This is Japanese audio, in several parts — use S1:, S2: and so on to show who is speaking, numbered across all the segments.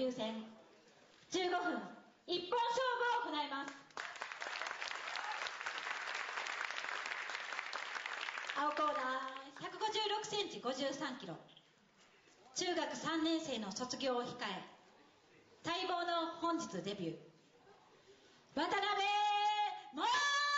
S1: 流戦15分一本勝負を行います。青コーナー156センチ53キロ、中学3年生の卒業を控え、待望の本日デビュー、渡辺モモ。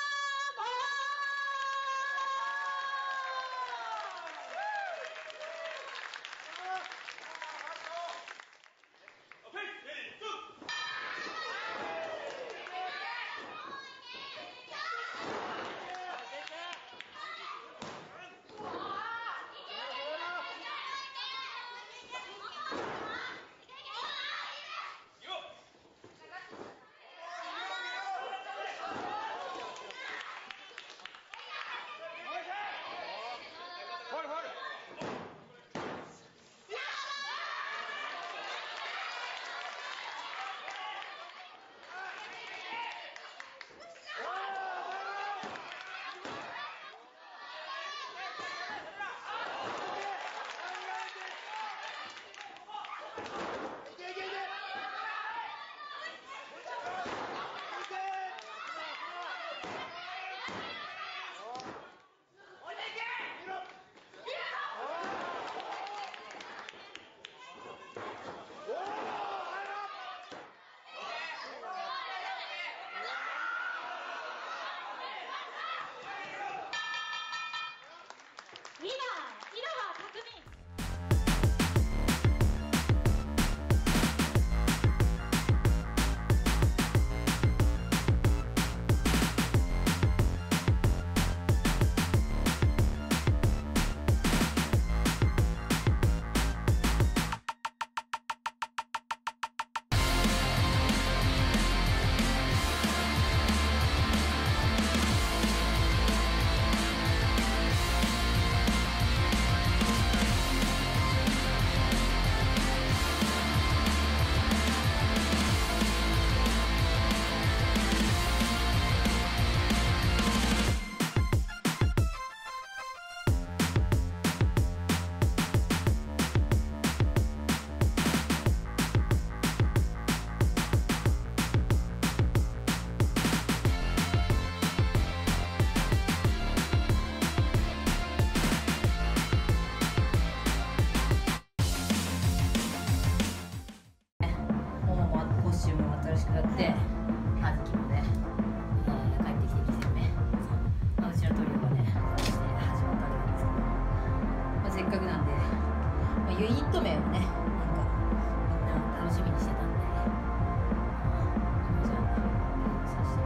S1: ユニット名をね、なんかみんな楽しみにしてたんで、じゃあさせて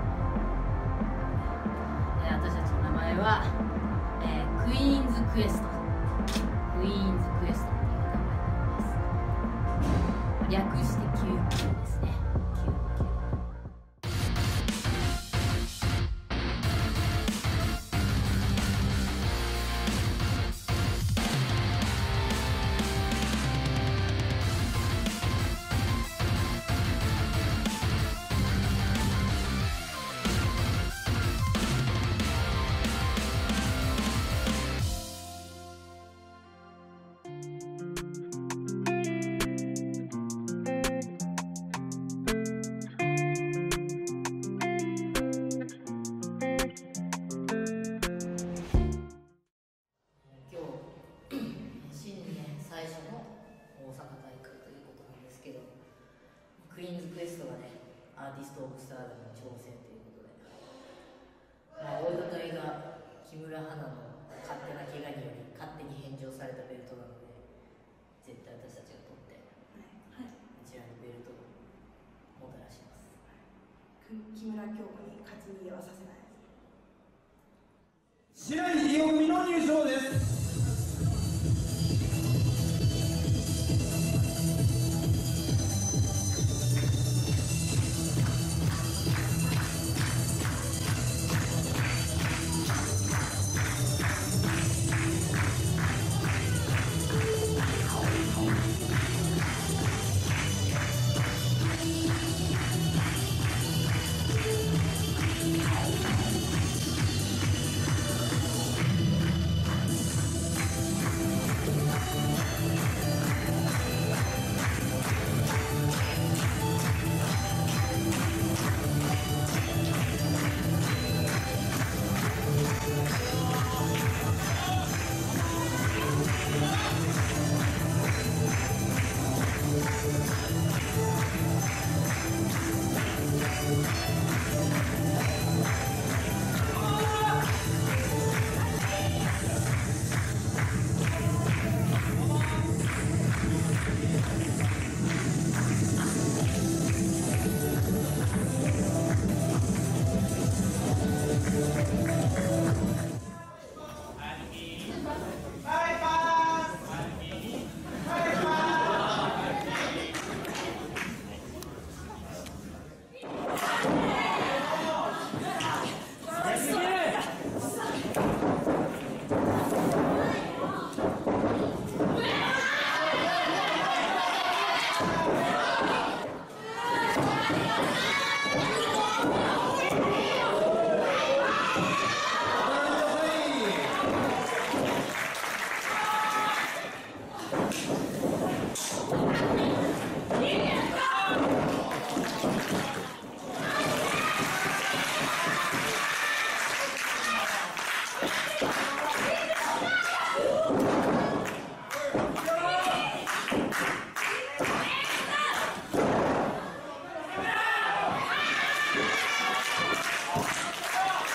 S1: 私たちの名前は、クイーンズクエストっていう名前になります。略して99ですね。クイーンズクエストがね、アーティスト・オブ・スターダムに挑戦ということで、大戦いが木村花の勝手な怪我により勝手に返上されたベルトなので、絶対私たちが取って、こちらにベルトをもたらします。
S2: 木村京子に勝ち逃げはさせない。
S3: 白井伊代組の入賞です。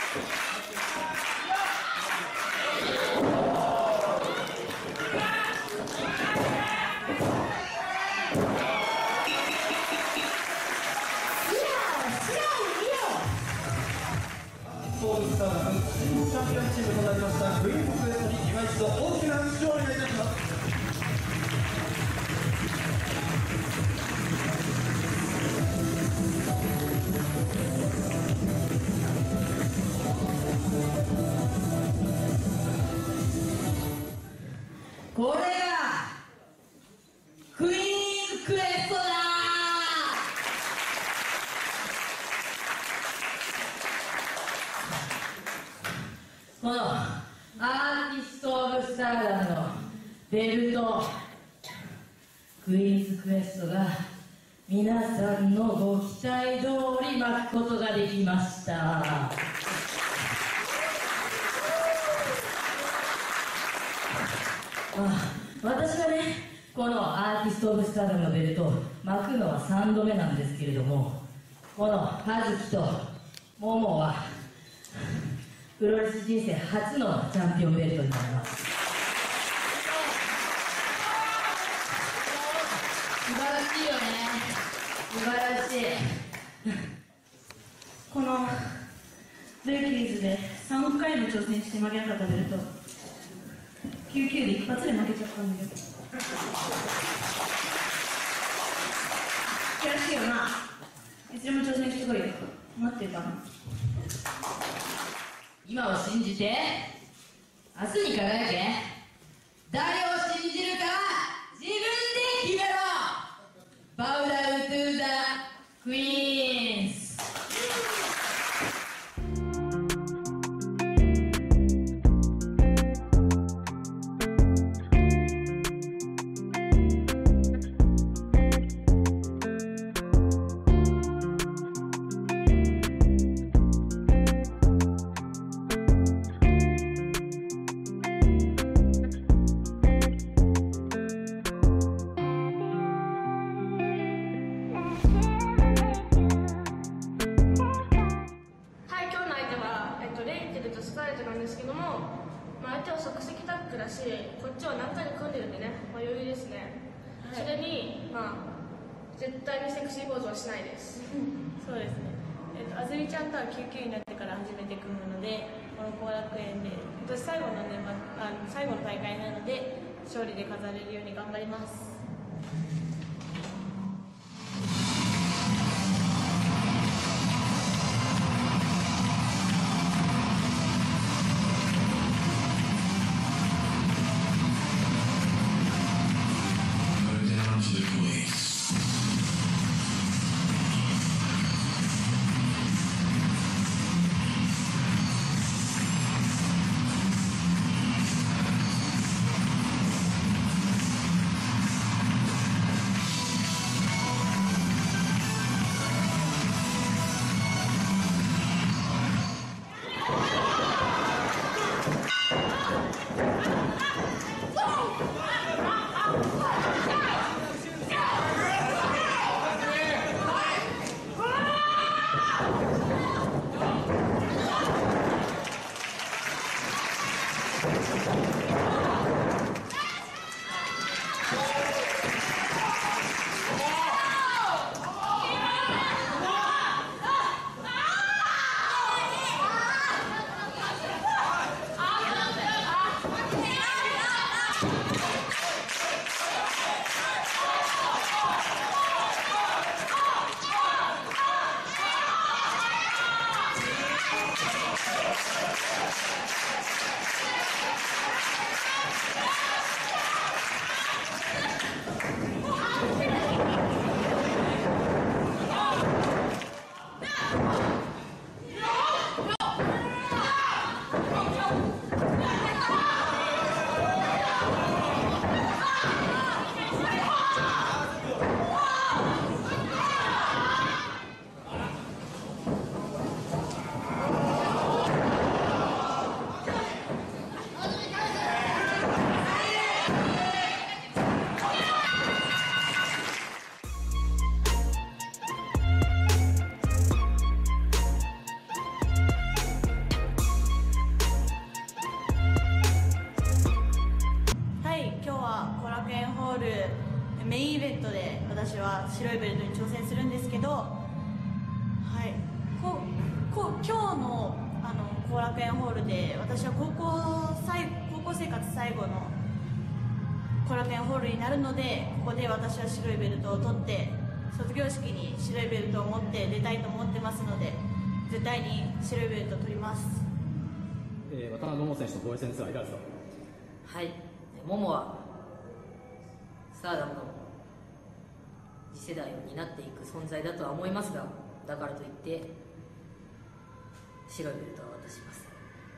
S3: スターダム新チャンピオンチームとなりましたクイーンズクエストに今一度大きな拍手をお願いいたします。
S4: これがクイーンズクエストだ。このアーティスト・オブ・スターダムのベルト、クイーンズクエストが皆さんのご期待通り巻くことができました。私はね、このアーティスト・オブ・スターダムのベルトを巻くのは3度目なんですけれども、この葉月とモモはプロレス人生初のチャンピオンベルトになります。素晴らしいよね、素晴らしい。
S2: このルーキーズで3回も挑戦して負けなかったベルト、99で一発で負けちゃったんだよ。悔しいよな。いつでも挑戦してこいよ。待ってるかな。
S4: 今を信じて明日に輝け。誰を信じるか自分で決めろ。バウダウトゥーザクイーンズ。
S5: スタイルなんですけども、相手は即席タックだし、こっちは何回も組んでるんでね、余裕ですね。それに、絶対にセクシーポーズはしないです。
S6: そうですね。あずみちゃんとは99になってから初めて組むので、この後楽園で今年最後の最後の大会なので勝利で飾れるように頑張ります。 私は白いベルトに挑戦するんですけど、はい、今日の後楽園ホールで私は高校生活最後の後楽園ホールになるので、ここで私は白いベルトを取って卒業式に白いベルトを持って出たいと思ってますので、絶対に白いベルトを取ります。
S3: 渡辺桃選手の防衛戦ツアーいかがですか？
S1: はい、モモはスターダムの次世代を担っていく存在だとは思いますが、だからといって白いベルトは渡します。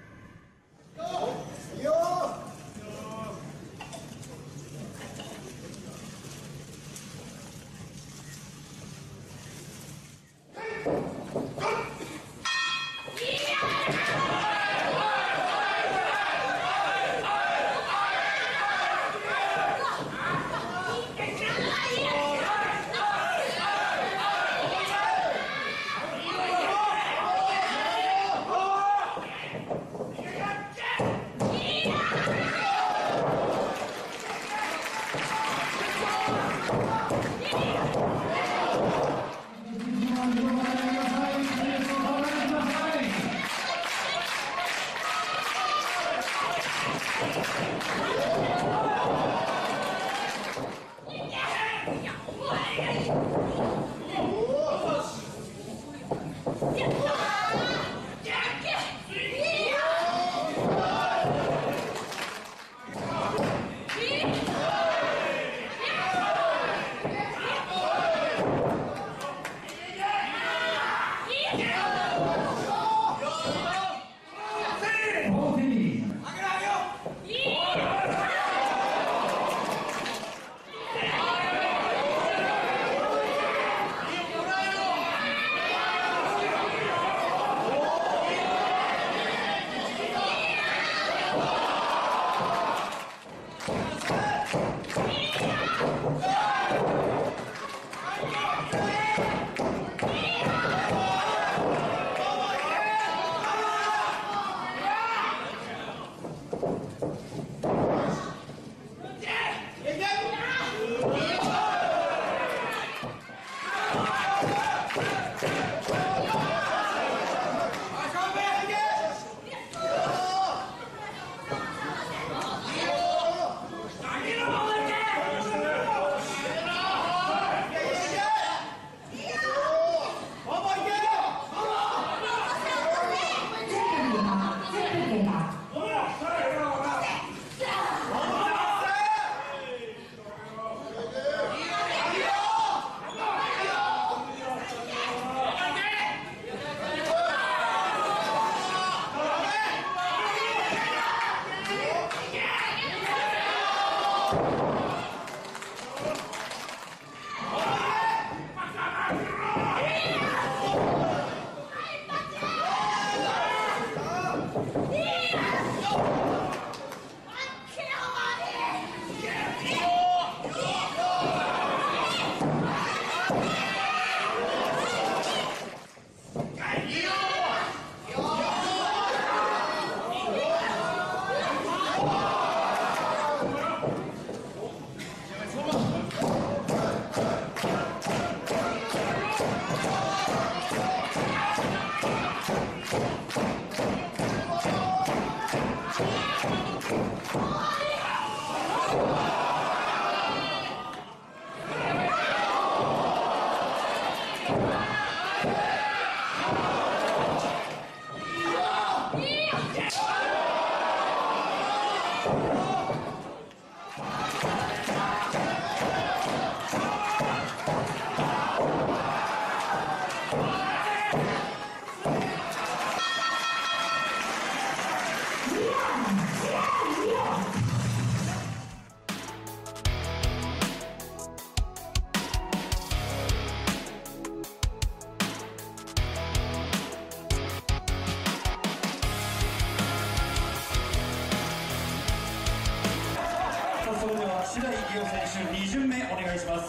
S3: 白井伊代選手2巡目お願いします。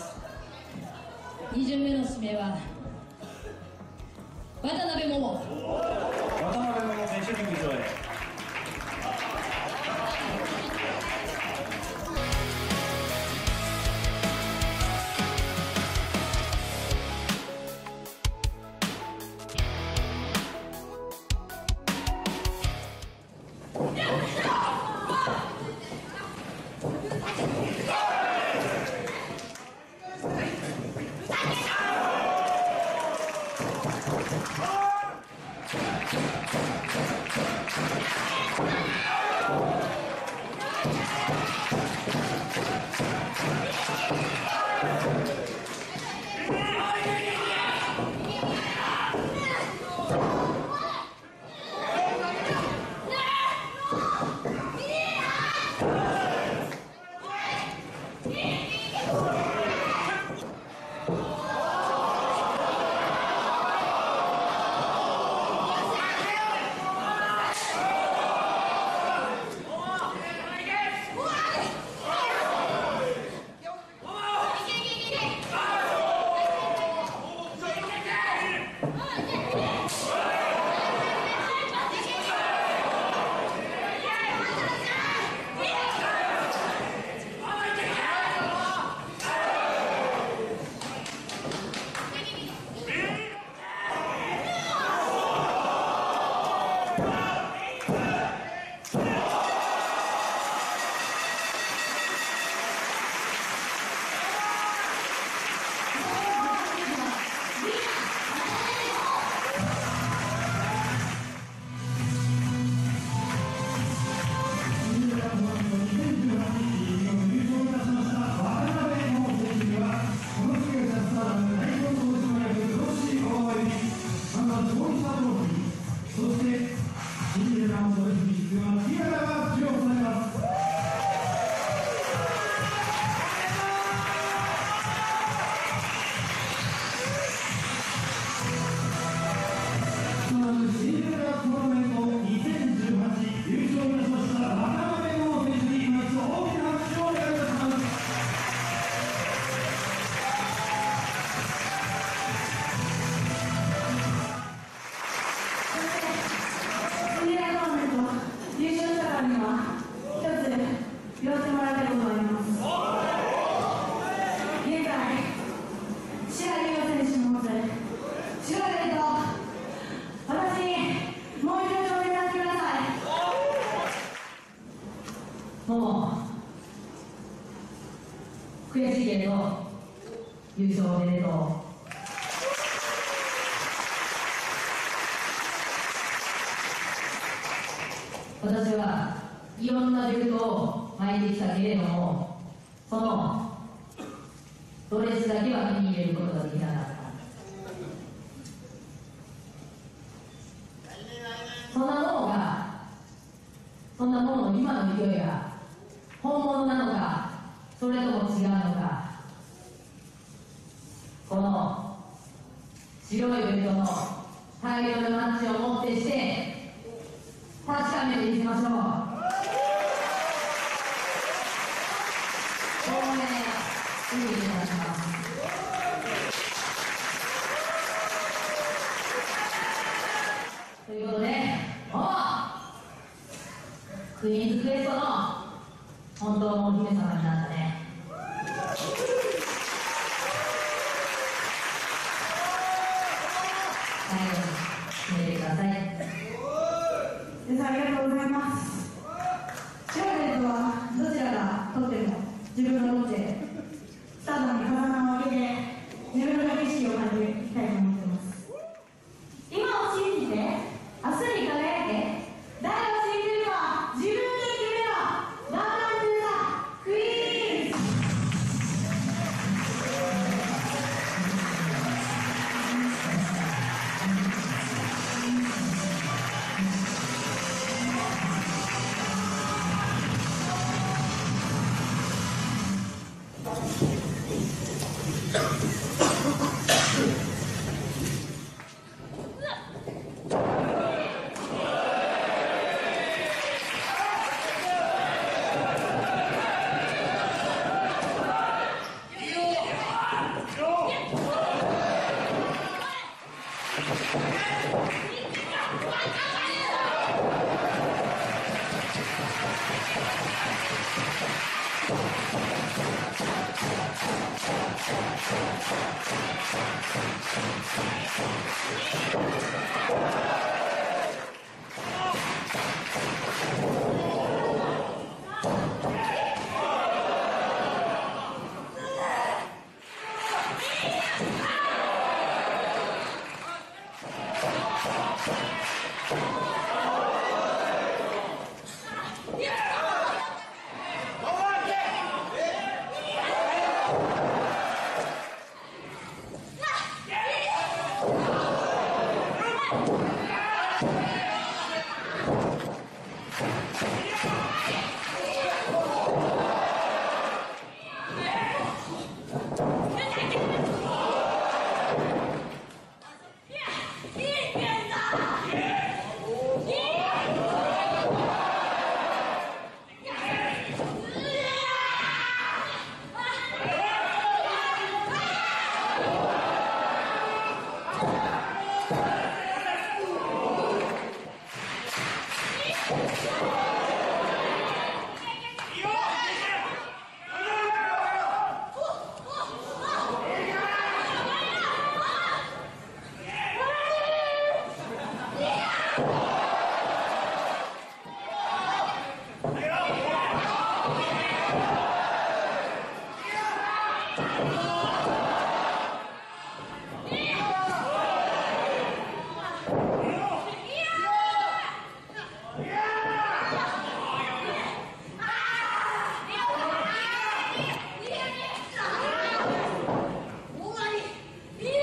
S4: 2巡目の指名は渡辺桃
S3: 選手リング上へ。 ルラウンドに必要なティアラが授与されます。シンデレラトーナメント2018優勝を目指しました渡辺桃選手に今一度大きな拍手をお願いいたします。
S2: シンデレラトーナメント優勝したからには一つ言わせてもらいたいことがあります。現在白井優選手の持つ白いレッド、私にもう一度挑戦させてください。
S4: もう悔しいけど優勝おめでとう。私はいろんなベルトを巻いてきたけれども、そのドレスだけは手に入れることができなかった。そんなものの今の勢いが本物なのか、それとも違うのか、この白いベルトの大量のマッチをもってして確かめていきましょう。応援いただきます。ということで、クイーンズクエストの本当のお姫様になったね。最後に決めてください。
S2: ありがとうございます。白いベルトはどちらが取っても自分が取ってスターダムに風穴を開けて自分の景色を変えていきたいと思っています。今を信じて明日に輝いて、誰を信じるか自分で決めろ。ワンワンツーザクイーンズ。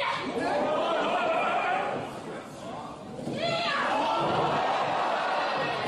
S5: はい、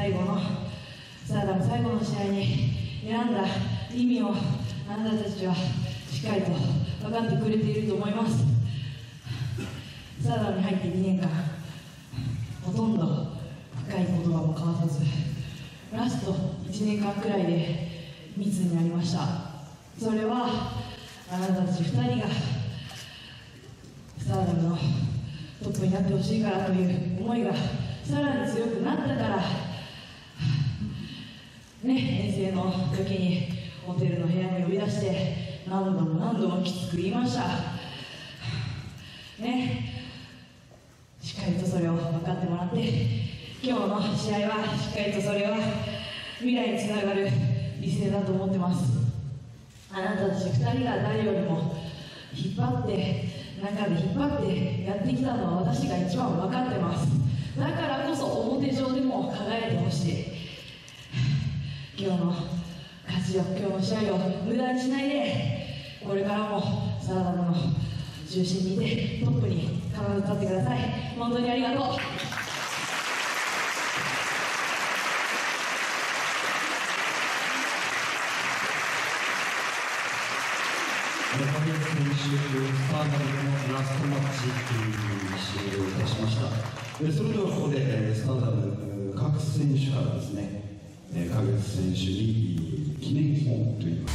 S4: 最後のスターダム最後の試合に選んだ意味をあなたたちはしっかりと分かってくれていると思います。スターダムに入って2年間、ほとんど深い言葉も交わさず、ラスト1年間くらいで密になりました。それはあなたたち2人がスターダムのトップになってほしいからという思いがさらに強くなったからね、遠征の時にホテルの部屋に呼び出して何度も何度もきつく言いましたね。しっかりとそれを分かってもらって、今日の試合はしっかりとそれは未来につながる理性だと思ってます。あなたたち2人が誰よりも引っ張って中で引っ張ってやってきたのは私が一番分かってます。だからこそ表上でも輝いてほしい。今日の勝ちを、今日の試合を無駄にしないで、これからもスターダムの中心にいてトップに必ず立ってください。本当にありがとう。
S3: 影選手、スターダムでのラストマッチ終了いたしました。それではここでスターダム各選手からですね、影選手に記念本といいます。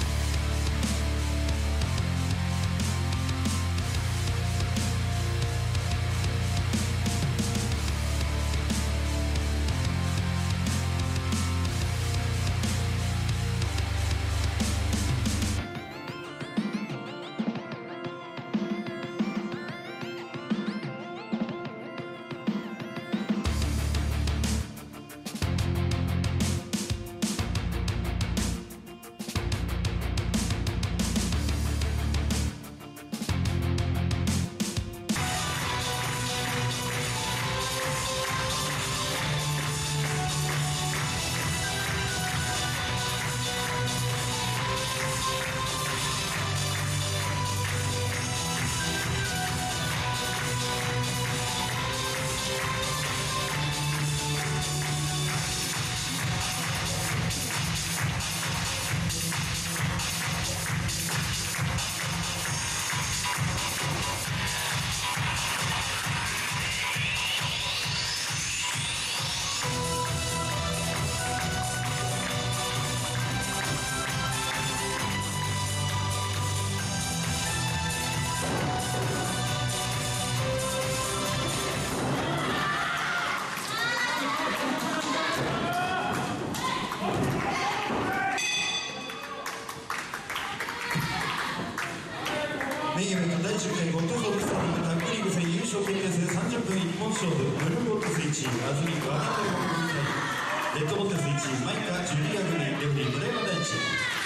S7: メインイベント第10回ゴッドソウルスターダムタッグリーグ戦優勝決定戦30分一本勝負、ブルーボットス1位、安住渡辺国レッドボットス1位、マイカジュリア組、レフリー村山大地。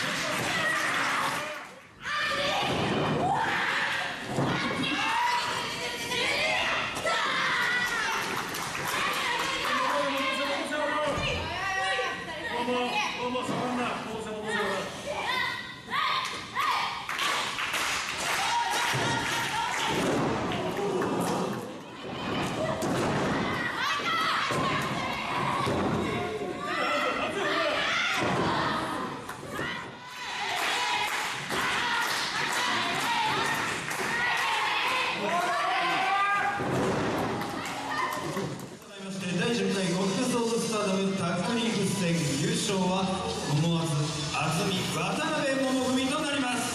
S7: 第10回ゴッドソウルスターダムタッグリーグ戦優勝は思わず安住渡辺桃組となります。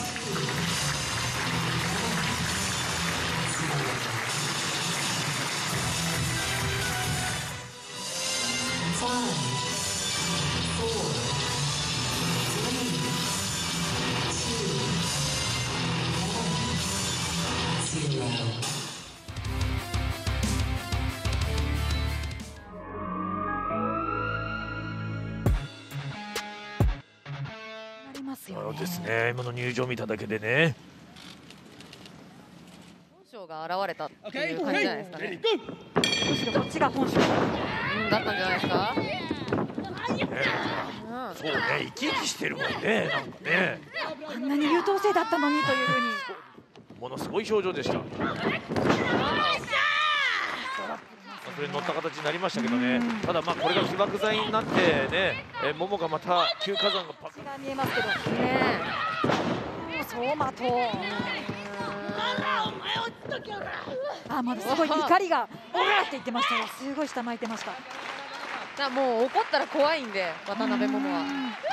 S8: ですね、今の入場を見ただけでね、
S9: 本性が現れたっていう感じじゃないですかね。
S6: むしろこっちが本性
S9: だったんじゃないですか。
S8: そうね、生き生きしてるもんね、なんかね。
S6: あんなに優等生だったのにというふうに。
S8: ものすごい表情でした。 それに乗った形になりましたけどね、ただこれが起爆剤になってね、桃がまた旧火山がパッ
S10: が見えますけどね。相馬とまだすごい怒りがオラって言ってましたよ。すごい下巻いてました。
S9: もう怒ったら怖いんで、渡辺桃は。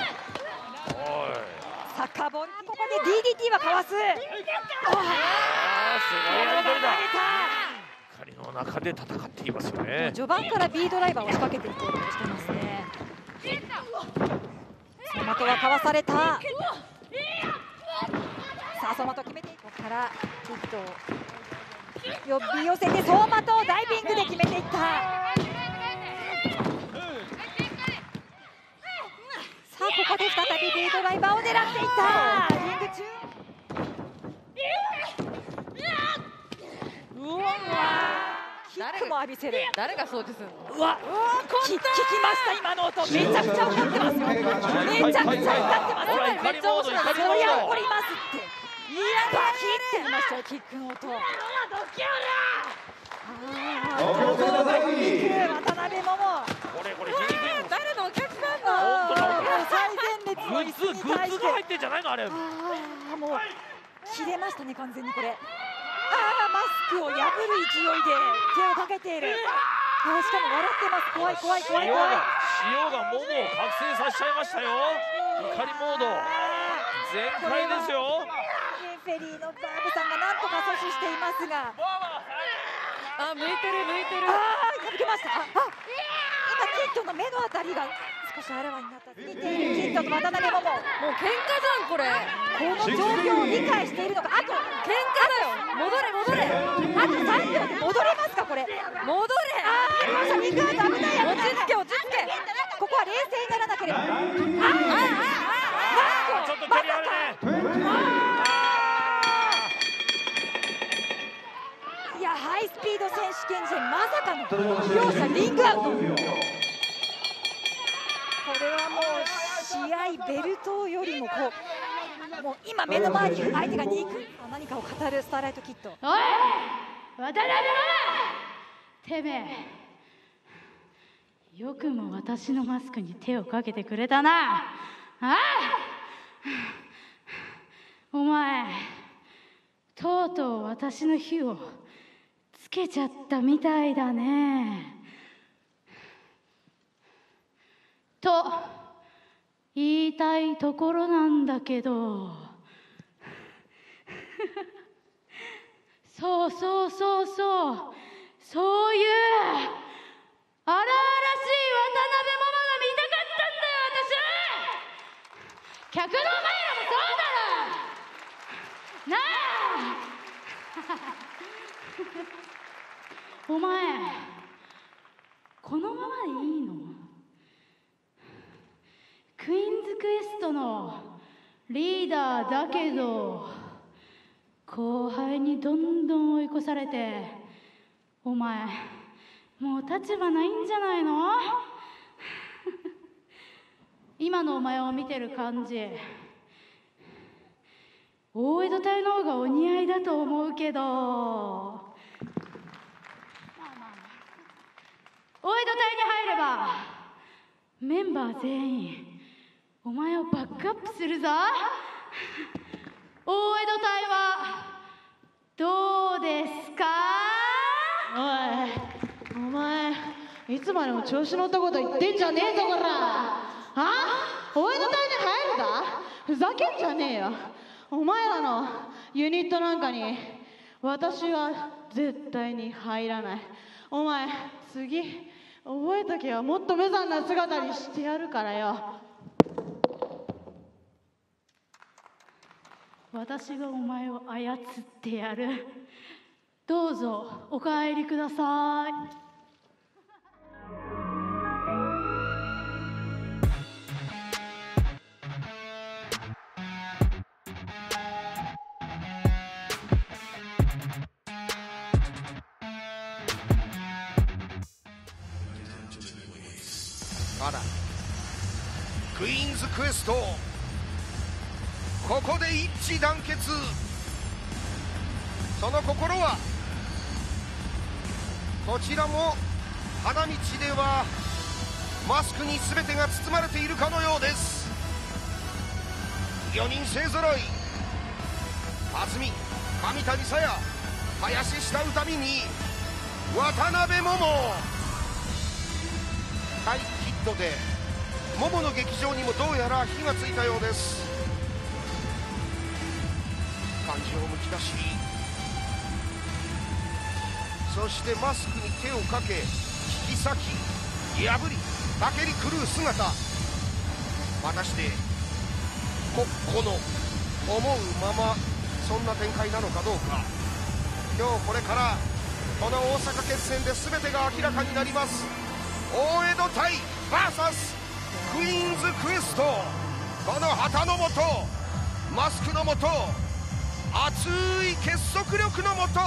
S10: 坂本、ここで DDT はかわす。
S8: すごいやり取りだ。怒りの中で戦っていますよね。
S10: 序盤から B ドライバーを仕掛けていこうとしてますね。相馬とはかわされた。さあ相馬と決めていこうからヒットを呼び寄せて、相馬とダイビングで決めていった。さあここで再び B ドライバーを狙っていった。リング中。キックも浴びせる。
S9: 誰が掃除するの？
S10: 聞きました今の音。めちゃくちゃ怒ってますよ。めちゃくちゃ怒ってます。
S8: 怒りモード、怒りモード。
S10: そりゃ怒りますって。バキって言いましたよ、キックの音。渡辺桃。
S9: 誰のお客さんの？
S10: 最前列の椅子に対して。
S8: グッズが入ってんじゃないのあれ。
S10: もう切れましたね完全にこれ。マスクを破る勢いで手をかけている。しかも笑ってます。怖い怖い怖い怖い。
S8: 塩が桃を覚醒させちゃいましたよ。怒りモード全開ですよ。
S10: レフェリーのガーブさんがなんとか阻止していますが、
S9: 向いてる向いてる。
S10: 破けました。今キッドの目のあたりが少しあらわになった。見ているキッドと渡辺桃。
S9: もう喧嘩じゃんこれ。
S10: この状況を理解しているのか。あと
S9: 喧嘩だよ。戻れ戻れ。
S10: あと3秒で戻れますかこれ。
S9: 戻れ。
S10: リングアウト危ない。
S9: 落ち着け落ち着け。
S10: ここは冷静にならなければ。
S8: ちょっと距離あるね。
S10: いやハイスピード選手権戦まさかの両者リングアウト。これはもう試合ベルトよりももう今目の前に相手がに行く何かを語るスターライトキッド。
S11: おい渡辺ママ、てめえよくも私のマスクに手をかけてくれたな。お前とうとう私の火をつけちゃったみたいだね。と言いたいところなんだけどそうそうそうそう、そういう荒々しい渡辺ママが見たかったんだよ私は。客のお前らもそうだろなあお前このままでいいの？クイーンズクエストのリーダーだけど後輩にどんどん追い越されて、お前もう立場ないんじゃないの？今のお前を見てる感じ、大江戸隊の方がお似合いだと思うけど、大江戸隊に入ればメンバー全員お前をバックアップするぞ。大江戸隊はどうですか？
S12: おい、お前いつまでも調子乗ったこと言ってんじゃねえぞこら。大江戸隊に入るだ？ふざけんじゃねえよ。お前らのユニットなんかに私は絶対に入らない。お前次覚えとけよ。もっと無残な姿にしてやるからよ。
S11: 私がお前を操ってやる。どうぞお帰りください。
S13: あら、クイーンズクエスト、ここで一致団結。その心はこちらも花道ではマスクに全てが包まれているかのようです。4人勢ぞろい、辰巳、上谷沙耶、林下歌美に渡辺桃。タイヒットで桃の劇場にもどうやら火がついたようです。感情むき出し、そしてマスクに手をかけ引き裂き破りたけり狂う姿、果たしてこの思うままそんな展開なのかどうか。今日これからこの大阪決戦で全てが明らかになります。大江戸対 VS クイーンズクエスト。この旗の下、マスクの下、熱い結束力の下、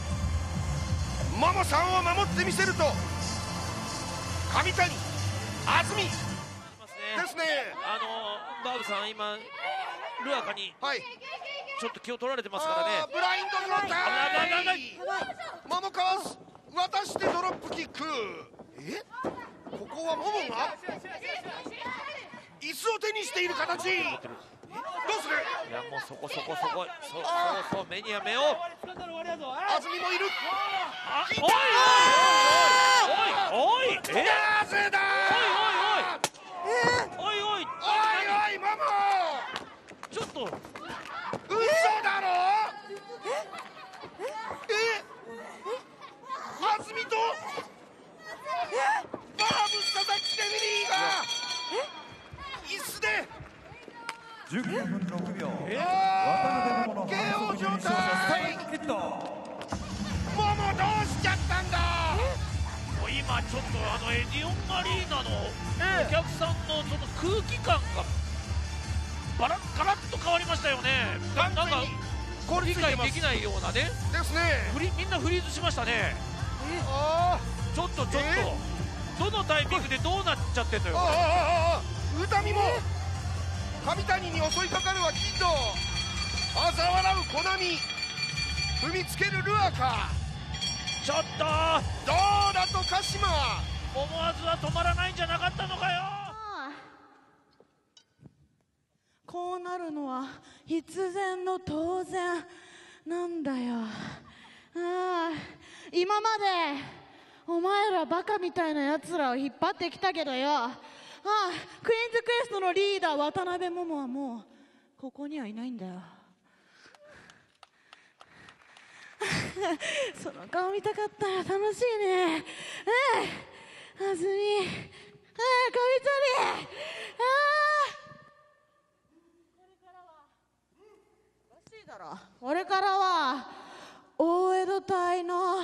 S13: 桃さんを守ってみせると上谷、安住ですね。
S8: バーブさん今ルアカにちょっと気を取られてますからね。
S13: ブラインドドロップ、桃かわす、渡してドロップキック。ここは桃が椅子を手にしている形。どうする？
S8: いやもうそこそう目には目を。
S13: 安住もいる。
S8: おい
S13: なぜだ
S8: おい
S13: 桃、
S8: ちょっと
S13: 嘘だろ。安住とバーブ佐々木レフェリーが椅子で
S14: 19分6秒、
S13: 渡辺桃の反則に勝者スタイルヒット。桃どうしちゃったんだ。
S8: 今ちょっとエディオンアリーナのお客さんのその空気感がガラッと変わりましたよね。なんか理解できないようなね。
S13: ですね。
S8: みんなフリーズしましたね。ちょっとどのタイミングでどうなっちゃってんのよ。
S13: 歌見も上谷に襲いかかるはキッド、嘲笑うコナミ、踏みつけるルアカ。
S8: ちょっと
S13: どうだと鹿島、
S8: 思わずは止まらないんじゃなかったのかよ。
S12: こうなるのは必然の当然なんだよ。今までお前らバカみたいなやつらを引っ張ってきたけどよ、クイーンズクエストのリーダー渡辺桃はもうここにはいないんだよ。その顔見たかったよ。楽しいね。あずみ、かみちゃり、これからは大江戸隊の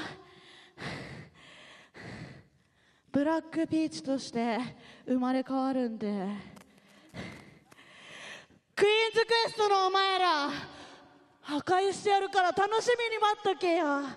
S12: ブラックピーチとして生まれ変わるんで、クイーンズクエストのお前ら破壊してやるから楽しみに待っとけよ。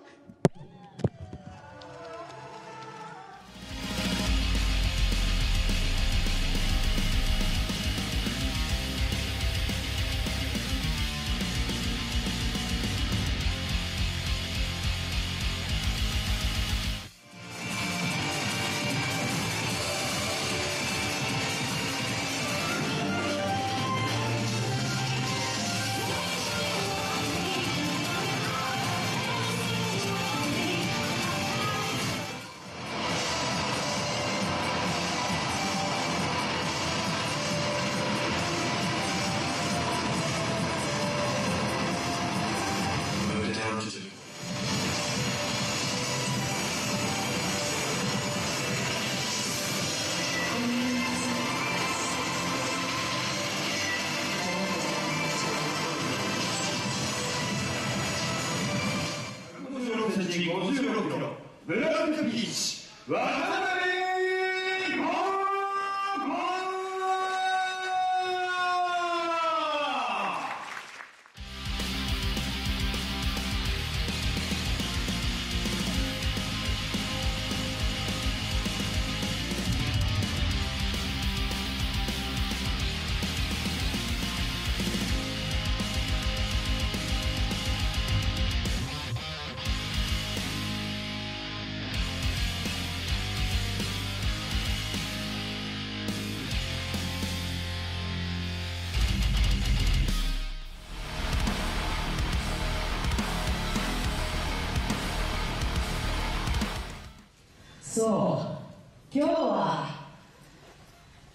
S14: 56キロブラックビーチ渡辺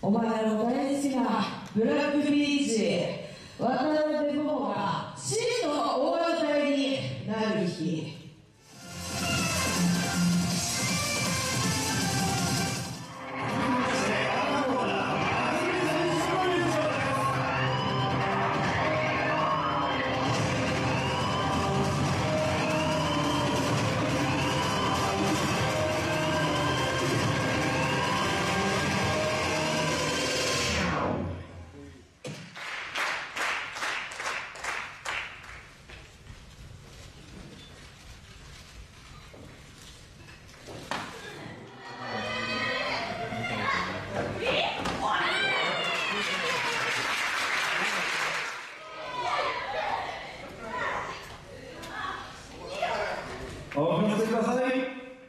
S4: お前の大好きなブラックビーチ渡辺桃が真の大当たりになる日。
S14: お見せください。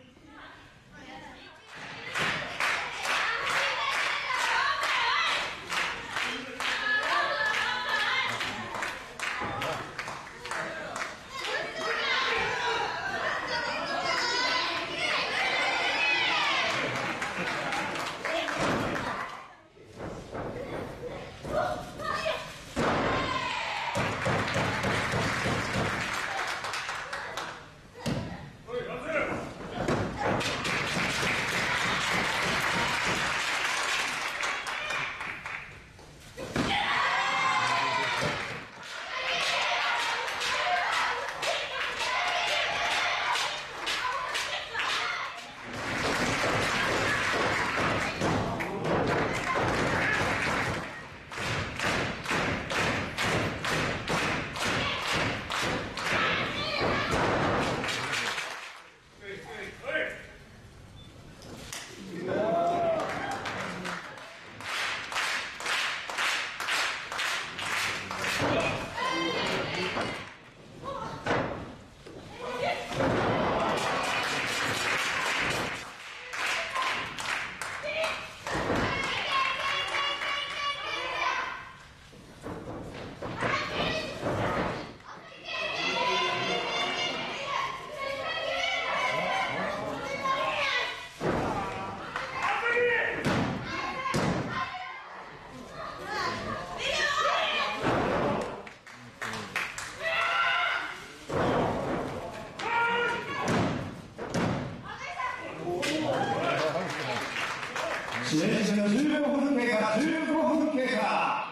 S14: 試合時間15分経過、15分経過。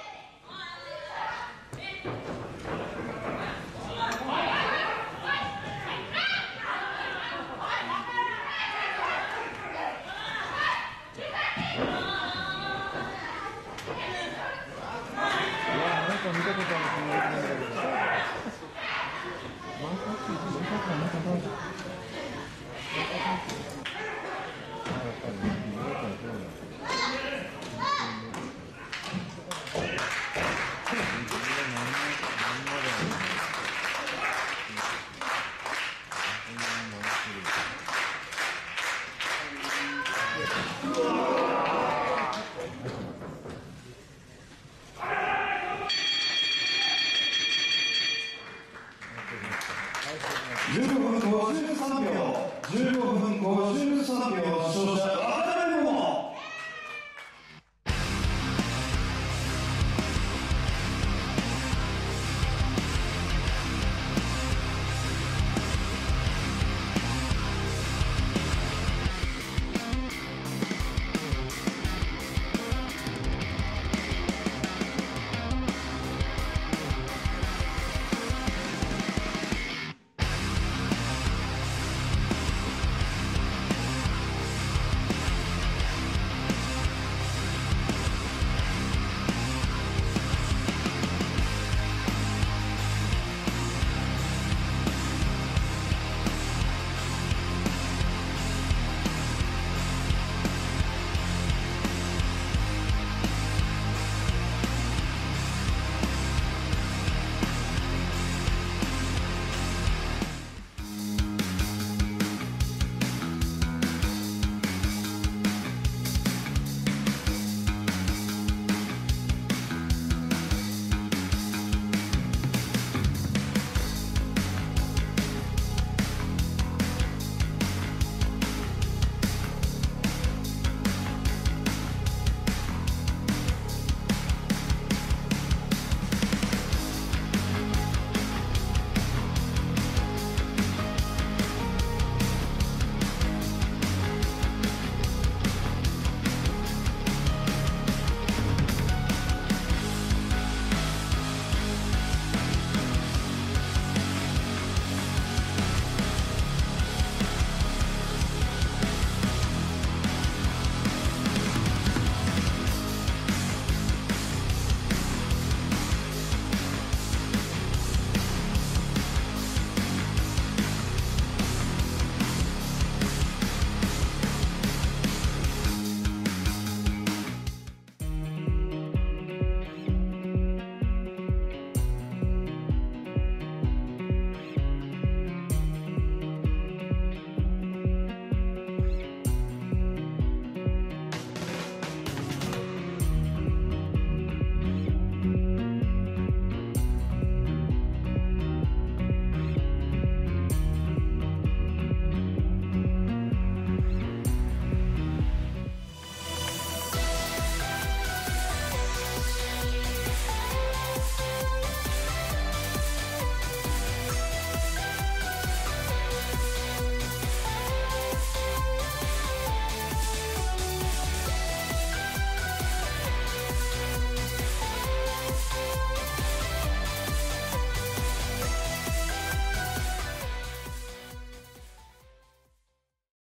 S15: 見たことある。